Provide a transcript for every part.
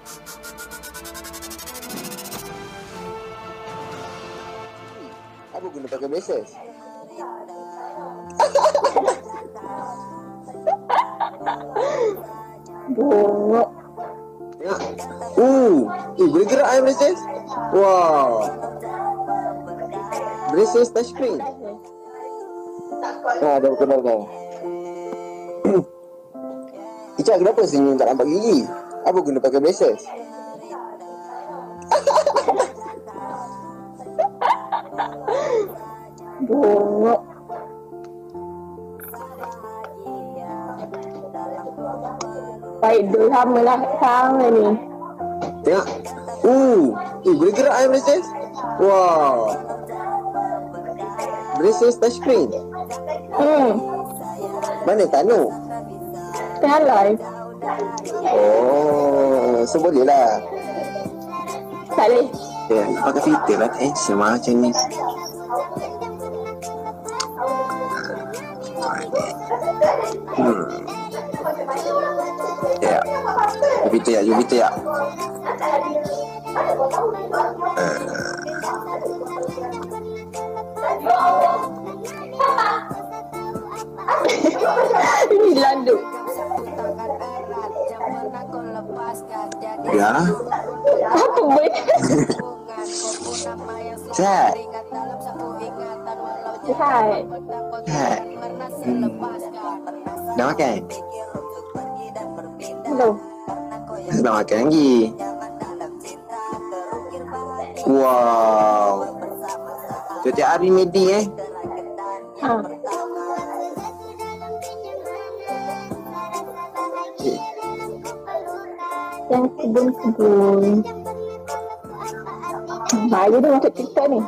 Apa guna pakai braces? Bongok. Tengok. Boleh gerak braces? Wow. Braces touchscreen. Dah perkenalkan. Ica, kenapa senyum tak nampak gigi? Apa guna pakai braces? Bongok. Baik, dulu sama lah sama ni. Tengok. Boleh gerak braces? Wow. Braces touchscreen. Mana Tanu? Salah. So boleh lah. Tak boleh. Ya, pakai filter lah. Sama macam ni. Ya. Jupiter ya. Ini landuk. Ya. Apa boleh? Set. Hai. Dah makan? Belum. Dah makan lagi. Wow. Setiap hari meeting Yang kebun-kebun. Bahaya dia masuk TikTok ni.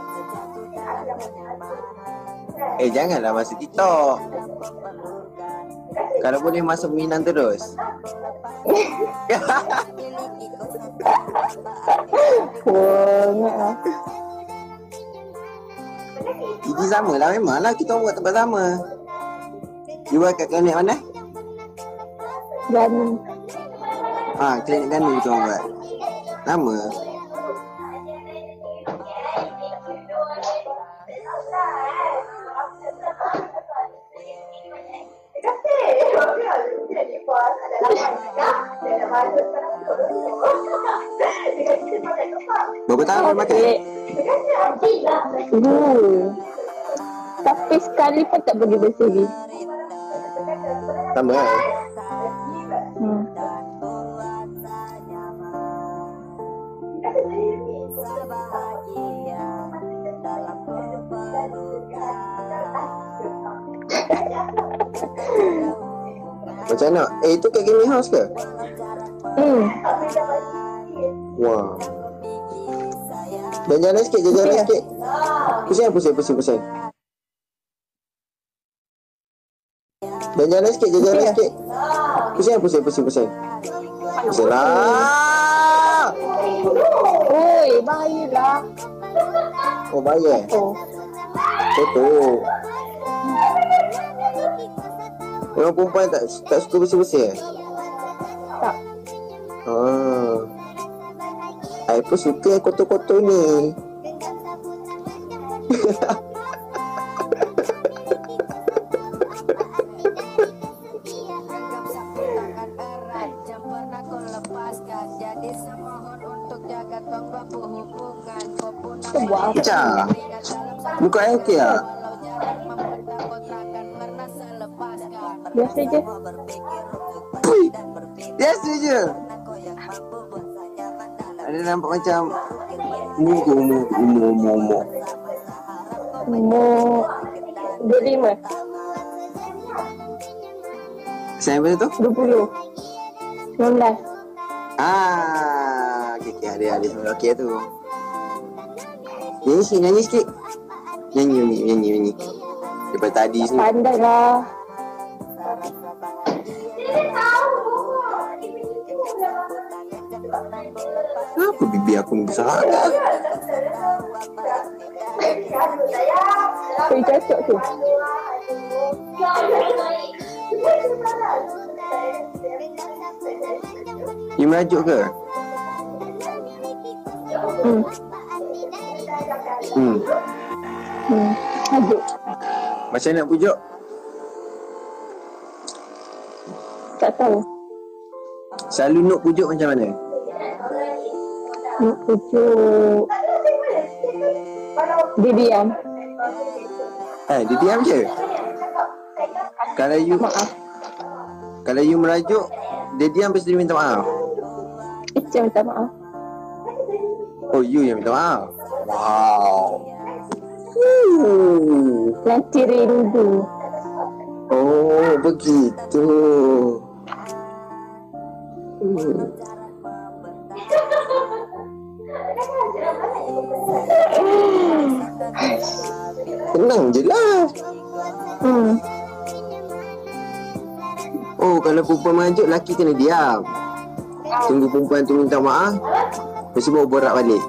Janganlah masuk TikTok. Kalau boleh masuk Minang terus. Banyak lah. Gigi sama lah, memang lah kita buat tempat sama. You buat kat klinik mana? Dan Klinik Ganu kita buat. Lama. Berapa tahun makan? Tapi sekali pun tak pergi bersih. Tambah kan? Macam mana? Itu kat gaming house ke? Wah. Dan jalan sikit, jalan sikit. Pusing. Dan jalan sikit, jalan sikit. Pusing. Pusing lah. Oi, bahayalah. Oh, bahaya. Betul. Orang perempuan tak suka bersih-bersih Tak. I pun suka kotor-kotor ni. Ica, buka air okey tak? Biasa je. Biasa je. Ada nampak macam umur. Umur 25. Saya mana tu? 20. 19. Okay, ada okey tu. Nyanyi sikit. Nyanyi. Daripada tadi semua. Pandai lah. Kenapa bibir aku ni besar sangat? Cocok tu. You merajuk ke? Hmm. Hmm. Aduh. Macam nak pujuk? Tak tahu. Selalu Nuk pujuk macam mana? Nak pujuk. Dia diam. Dia diam je. Kalau you Maaf. Kalau you merajuk, dia diam pasti dia minta maaf. Ijaz minta maaf. Oh, you yang minta maaf. Wow. Nanti rindu. Oh, begitu. Tenang je lah. Oh, kalau perempuan merajuk, lelaki kena diam. Tunggu perempuan tu minta maaf, lepas tu baru borak balik.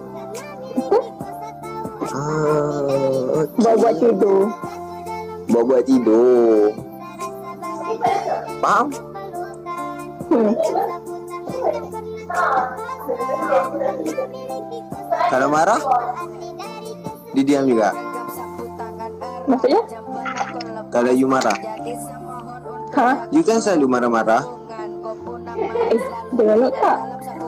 Okay. Buat tidur. Buat tidur. Faham? Kalau marah, dia diam juga. Maksudnya? Kalau you marah, Ha? you kan selalu marah-marah. Dengar Nuk tak?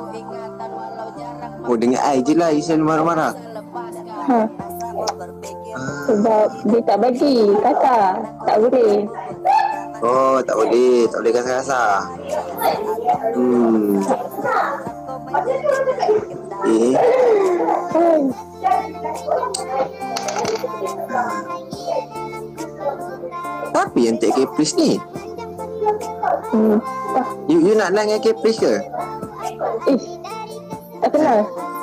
Oh, dengan I je lah you selalu marah-marah. Ha. Sebab dia tak bagi kata. Tak boleh. Oh, tak boleh kasar-kasar. Tapi yang tak Caprice ni, you nak dengan Caprice ke? Ish. Tak kenal.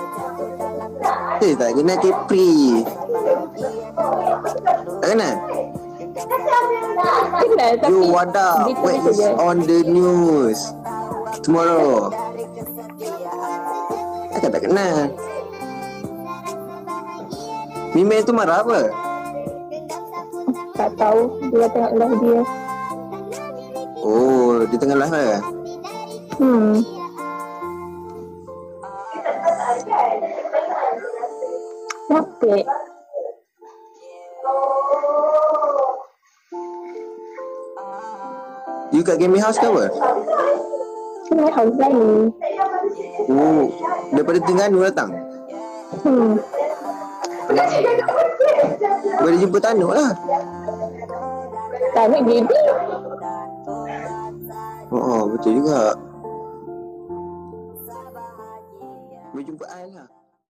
Tak kenal Caprice. Tak kenal? Kenal tapi You wadah, gitu what is je. on the news tomorrow? Tak kenal. Mimel tu marah apa? Tak tahu. Dia tengok live dia. Oh, dia tengah live kan? Napik. You kat gaming house ke apa? Kena house lain. Oh, daripada Terengganu datang? Boleh jumpa Tanuk lah. Tak nak jadi. Oh, betul juga. Boleh jumpa I lah.